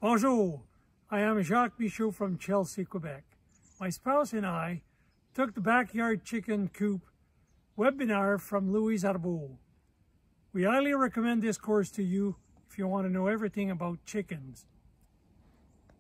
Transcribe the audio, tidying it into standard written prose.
Bonjour, I am Jacques Michaud from Chelsea, Quebec. My spouse and I took the Backyard Chicken Coop webinar from Louise We highly recommend this course to you if you want to know everything about chickens.